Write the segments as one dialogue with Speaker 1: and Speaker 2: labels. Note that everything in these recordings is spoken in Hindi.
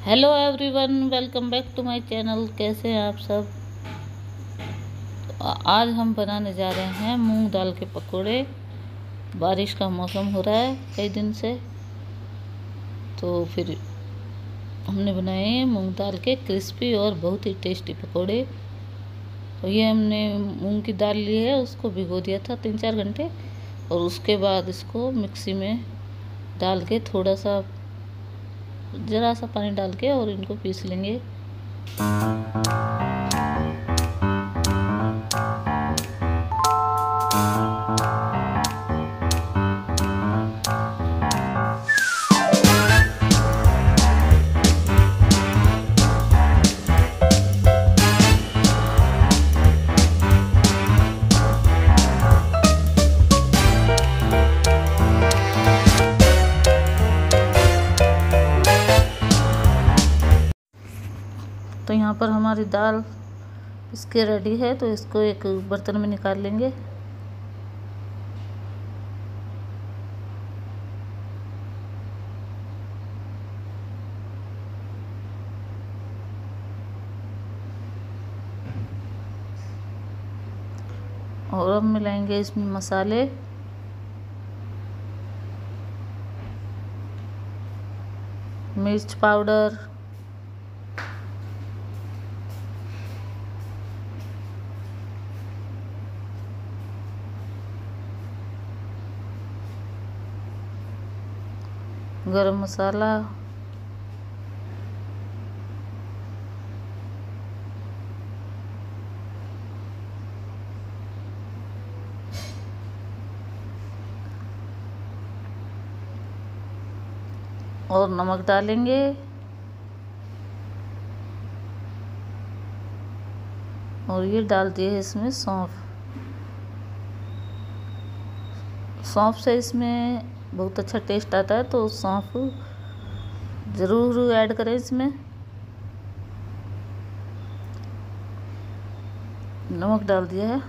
Speaker 1: Hello everyone, welcome back to my channel. कैसे हैं आप सब। आज हम बनाने जा रहे हैं मूंग दाल के पकोड़े। बारिश का मौसम हो रहा है कई दिन से, तो फिर हमने बनाए हैं मूंग दाल के क्रिस्पी और बहुत ही टेस्टी पकोड़े। तो ये हमने मूंग की दाल ली है, उसको भिगो दिया था 3-4 घंटे, और उसके बाद इसको मिक्सी में डाल के थोड़ा सा ज़रा सा पानी डाल के और इनको पीस लेंगे। तो यहाँ पर हमारी दाल इसके रेडी है, तो इसको एक बर्तन में निकाल लेंगे। और अब मिलाएंगे इसमें मसाले। मिर्च पाउडर, गरम मसाला, और नमक डालेंगे। और ये डाल दिए इसमें सौंफ। सौंफ से इसमें बहुत अच्छा टेस्ट आता है, तो सौंफ ज़रूर ऐड करें इसमें। नमक डाल दिया है।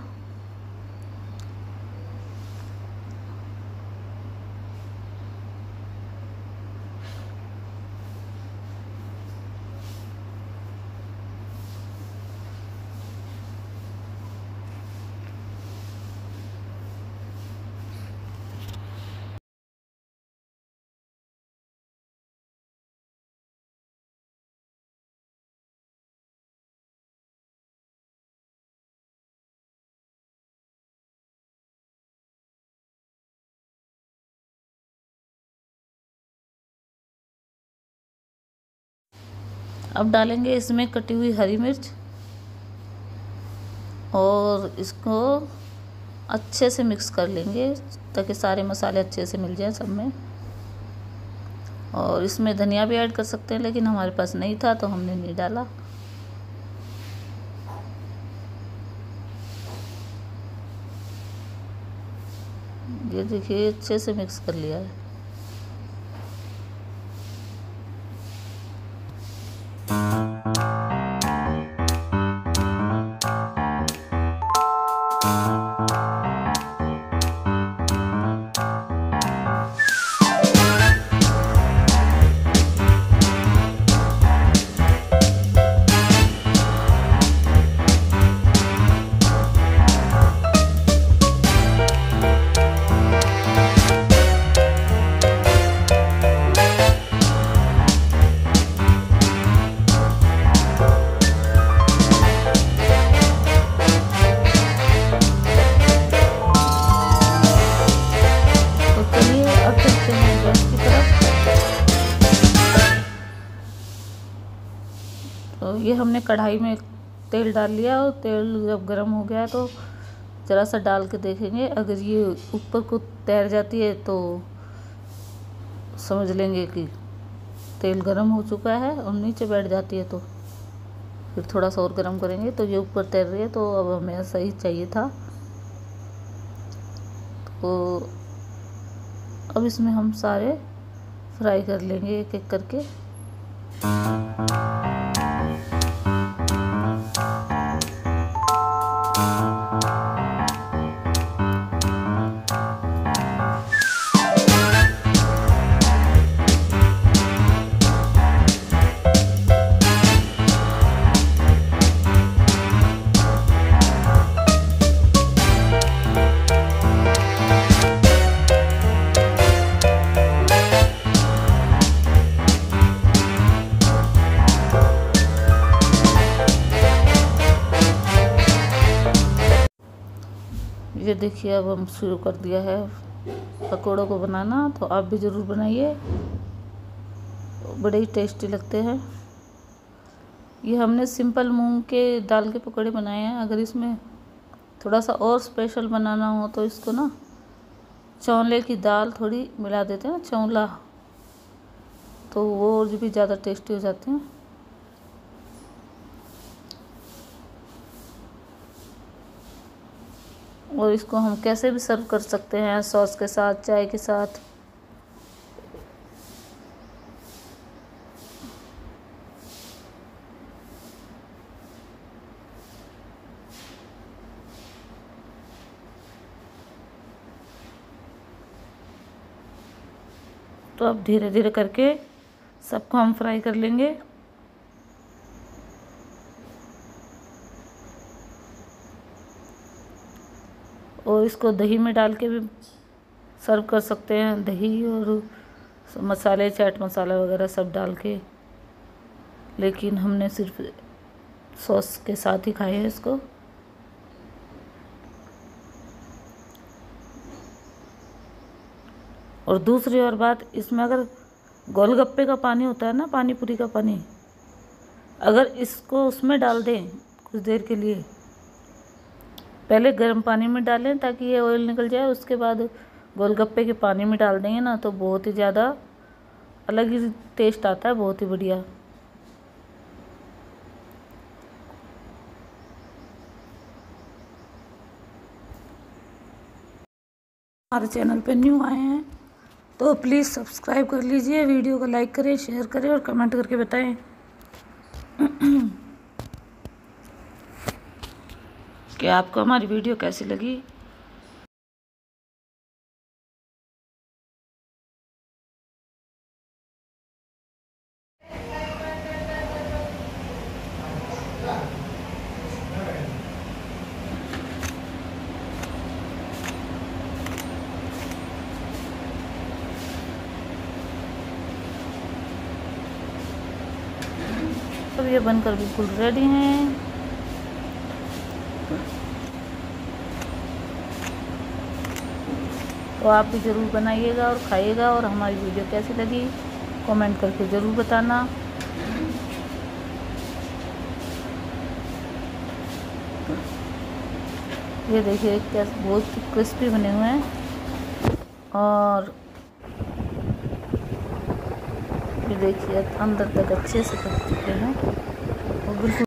Speaker 1: अब डालेंगे इसमें कटी हुई हरी मिर्च, और इसको अच्छे से मिक्स कर लेंगे ताकि सारे मसाले अच्छे से मिल जाए सब में। और इसमें धनिया भी ऐड कर सकते हैं, लेकिन हमारे पास नहीं था तो हमने नहीं डाला। ये देखिए अच्छे से मिक्स कर लिया है। तो ये हमने कढ़ाई में तेल डाल लिया, और तेल जब गर्म हो गया तो ज़रा सा डाल के देखेंगे। अगर ये ऊपर को तैर जाती है तो समझ लेंगे कि तेल गर्म हो चुका है, और नीचे बैठ जाती है तो फिर थोड़ा सा और गर्म करेंगे। तो ये ऊपर तैर रही है, तो अब हमें ऐसा ही चाहिए था। तो अब इसमें हम सारे फ्राई कर लेंगे एक एक करके। ये देखिए अब हम शुरू कर दिया है पकौड़ों को बनाना, तो आप भी ज़रूर बनाइए, बड़े ही टेस्टी लगते हैं। ये हमने सिंपल मूंग के दाल के पकौड़े बनाए हैं। अगर इसमें थोड़ा सा और स्पेशल बनाना हो तो इसको ना चौले की दाल थोड़ी मिला देते हैं ना, चौला, तो वो और भी ज़्यादा टेस्टी हो जाते हैं। और इसको हम कैसे भी सर्व कर सकते हैं, सॉस के साथ, चाय के साथ। तो अब धीरे धीरे करके सबको हम फ्राई कर लेंगे। और इसको दही में डाल के भी सर्व कर सकते हैं, दही और मसाले, चाट मसाला वगैरह सब डाल के, लेकिन हमने सिर्फ सॉस के साथ ही खाए हैं इसको। और दूसरी और बात, इसमें अगर गोलगप्पे का पानी होता है ना, पानी पूरी का पानी, अगर इसको उसमें डाल दें कुछ देर के लिए, पहले गर्म पानी में डालें ताकि ये ऑयल निकल जाए, उसके बाद गोलगप्पे के पानी में डाल देंगे ना तो बहुत ही ज़्यादा अलग ही टेस्ट आता है, बहुत ही बढ़िया। हमारे चैनल पे न्यू आए हैं तो प्लीज़ सब्सक्राइब कर लीजिए, वीडियो को लाइक करें, शेयर करें और कमेंट करके बताएं कि आपको हमारी वीडियो कैसी लगी। अब ये बनकर बिल्कुल रेडी हैं। तो आप भी ज़रूर बनाइएगा और खाइएगा, और हमारी वीडियो कैसी लगी कमेंट करके ज़रूर बताना। ये देखिए कैसे बहुत क्रिस्पी बने हुए हैं, और ये देखिए अंदर तक अच्छे से पक चुके हैं और बिल्कुल